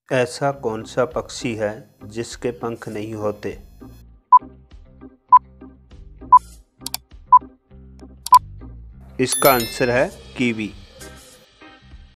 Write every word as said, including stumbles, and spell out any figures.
ऐसा कौन सा पक्षी है जिसके पंख नहीं होते? इसका आंसर है कीवी।